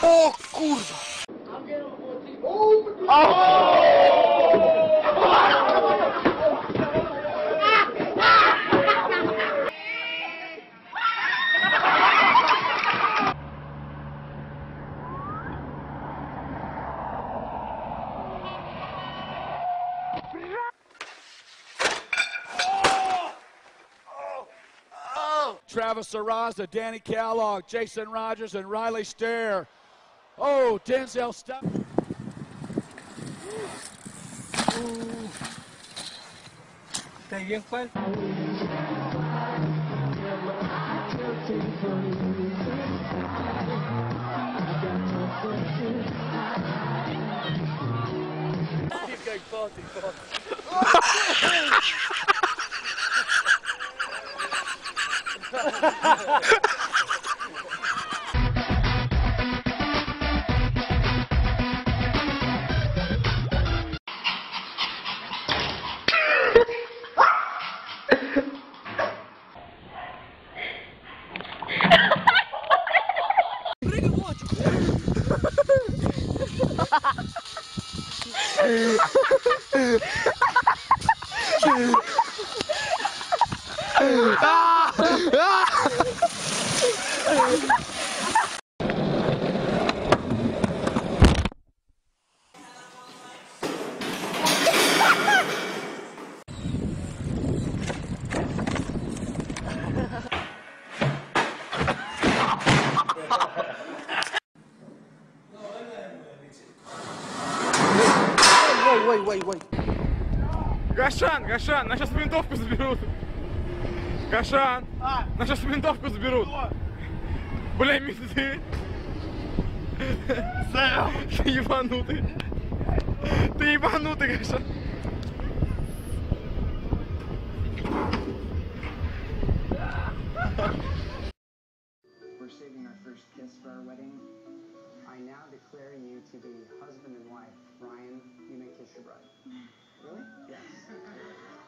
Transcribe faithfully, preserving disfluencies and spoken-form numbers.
O kurwa! Travis Sarraza, Danny Kellogg, Jason Rogers, and Riley Stair. Oh, Denzel Stubb. ¿Está bien, Juan? Keep going, party, Ой, ой, ой. Гашан, Гашан, нас сейчас винтовку заберут. Гашан, а? Нас сейчас винтовку заберут. Бля, менты. Ты ебанутый. Ты ебанутый, Гашан. We're saving our first kiss for our wedding. I now declare you to be husband and wife. Ryan, you may kiss your bride. Really? Yes.